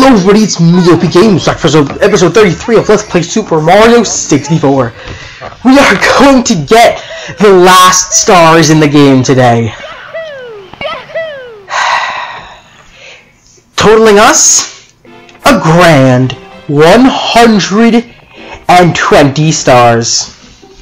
Hello everybody, it's MiiLPGamez back for episode 33 of Let's Play Super Mario 64. We are going to get the last stars in the game today. Totaling us a grand 120 stars.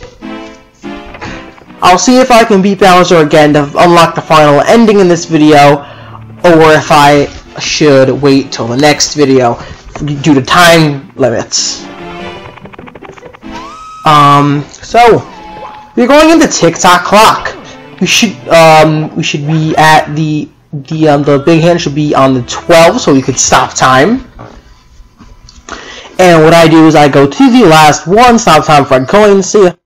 I'll see if I can beat Bowser again to unlock the final ending in this video, or if I should wait till the next video due to time limits. So we're going into tick-tock clock. We should be at the big hand should be on the 12, so we could stop time. And what I do is I go to the last one, stop time for coins. See ya.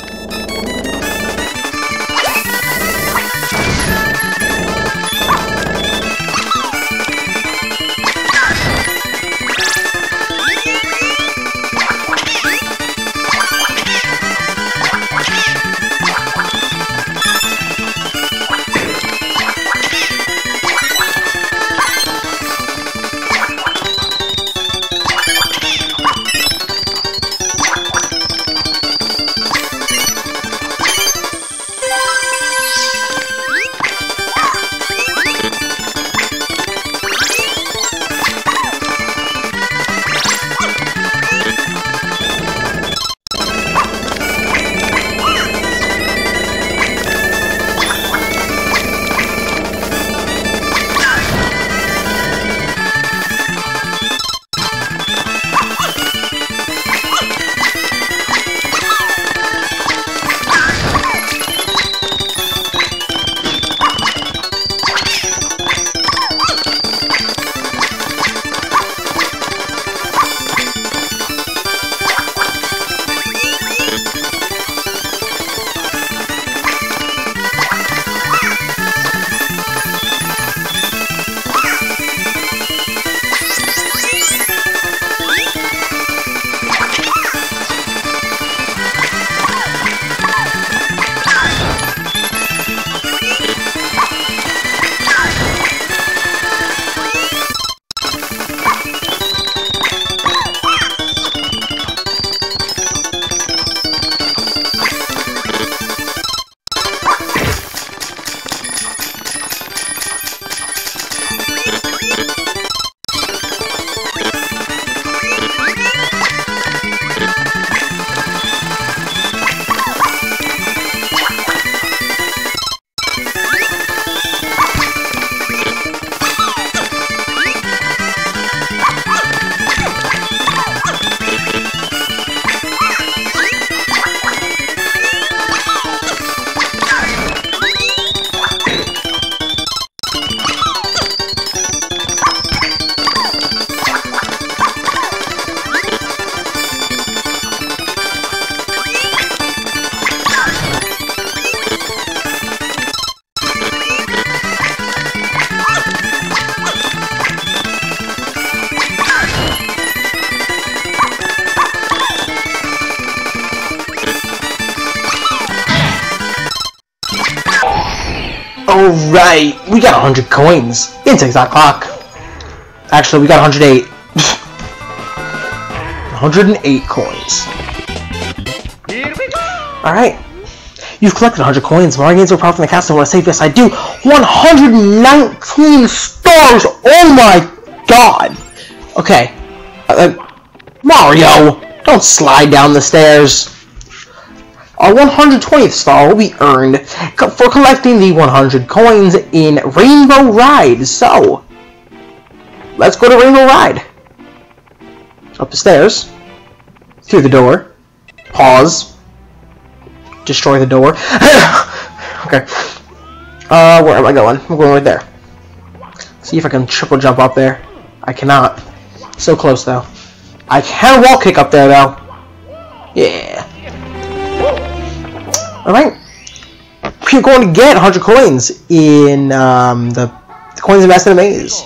Alright, we got 100 coins in tick-tock clock. Actually, we got 108. 108 coins. Here we go! Alright. You've collected 100 coins. Mario gains are proud from the castle. Want to say yes, I do. 119 stars! Oh my god! Okay. Mario! Don't slide down the stairs. Our 120th star will be earned for collecting the 100 coins in Rainbow Ride. So, let's go to Rainbow Ride. Up the stairs, through the door, pause, destroy the door. Okay. Where am I going? I'm going right there. See if I can triple jump up there. I cannot. So close though. I can wall kick up there though. Yeah. Alright, we're going to get 100 coins in the coins invested in Maze.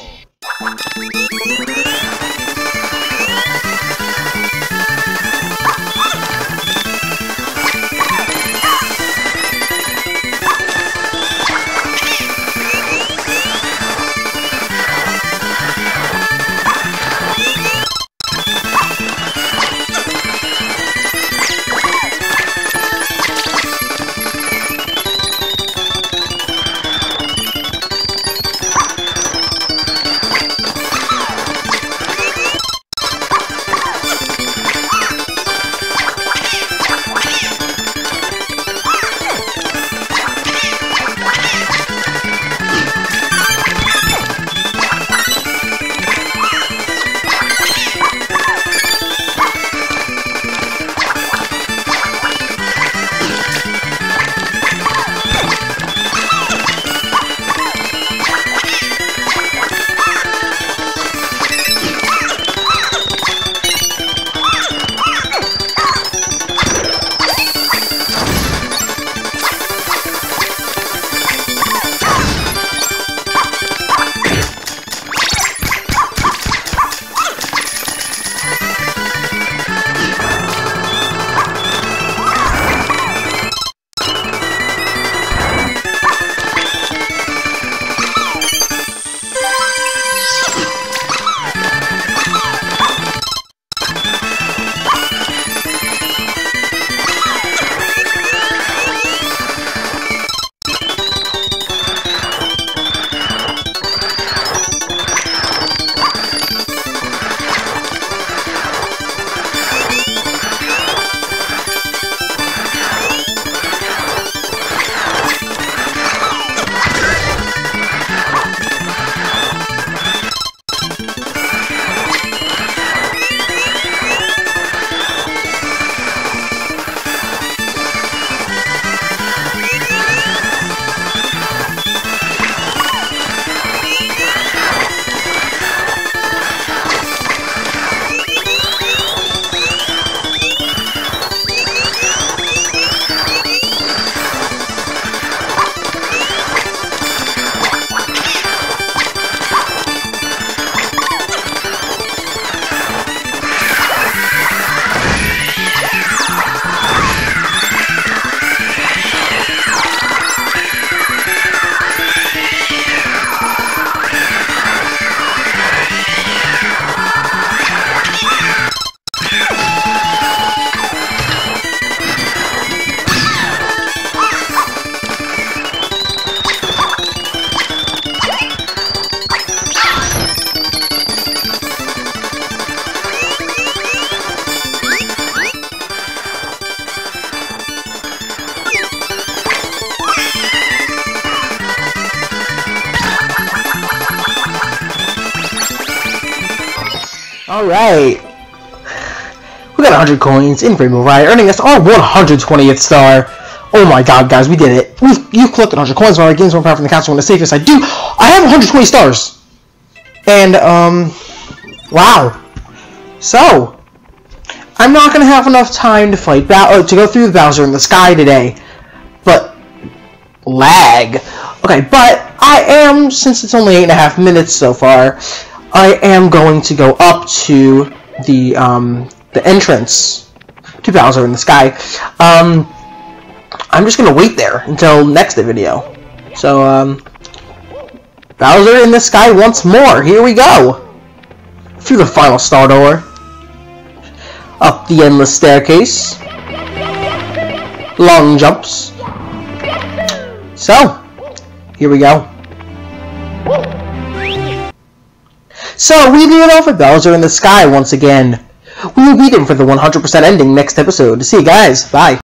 Alright. We got 100 coins in Rainbow Ride, earning us our 120th star. Oh my god, guys, we did it. You collected 100 coins while our games were apart from the castle when the safest. I have 120 stars. And, wow. So, I'm not going to have enough time to fight to go through the Bowser in the Sky today. But, lag. Okay, but I am, since it's only 8.5 minutes so far, I am going to go up to the entrance to Bowser in the Sky. I'm just gonna wait there until next video. So, Bowser in the Sky once more. Here we go. Through the final star door. Up the endless staircase. Long jumps. So, here we go. So, we leave off with Bowser in the Sky once again. We will beat him for the 100% ending next episode. See you guys. Bye.